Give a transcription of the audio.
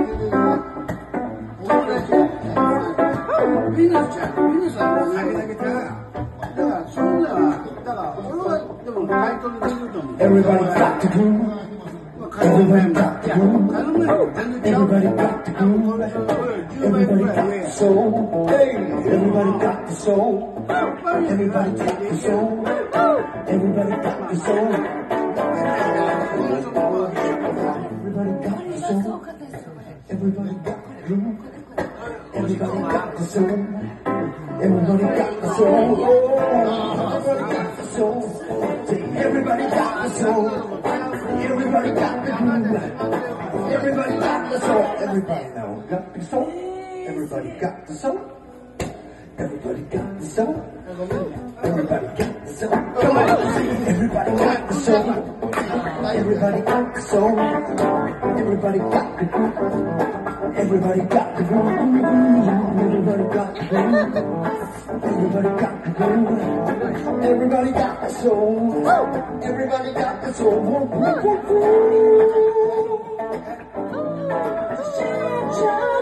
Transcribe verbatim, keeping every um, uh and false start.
みんなじゃみんなさん酒だけちゃうやん。だからそんなだから俺はでもタイトルできると思う。Everybody got to do. Everybody got to do. Everybody got to do. Everybody got the soul. Everybody got the soul. Everybody got the soul. Everybody got the soul. Everybody got the soul. Everybody got the groove. Everybody got the soul. Everybody got the soul. Everybody got the soul. Everybody got the soul. Everybody got the groove. Everybody got the soul. Everybody now got the soul. Everybody got the soul. Everybody got the soul. Everybody got the soul. Come on, everybody got the soul. Everybody got the soul. Everybody got the groove. Everybody got the groove. Everybody got the groove. Everybody got the groove. Everybody got the soul. Everybody got the soul.